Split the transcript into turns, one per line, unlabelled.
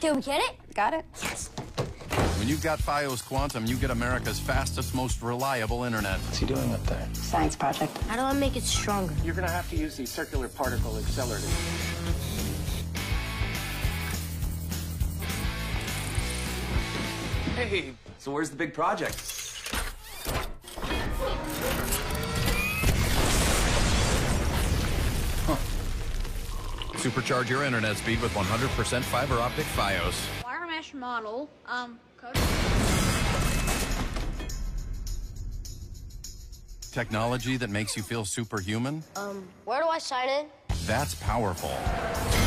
Did we get it?
Got it?
Yes.
When you've got Fios Quantum, you get America's fastest, most reliable internet.
What's he doing up there?
Science project.
How do I make it stronger?
You're going to have to use the circular particle accelerator.
Hey, so where's the big project?
Supercharge your internet speed with 100% fiber optic Fios.
Wire mesh model, code.
Technology that makes you feel superhuman?
Where do I sign in?
That's powerful.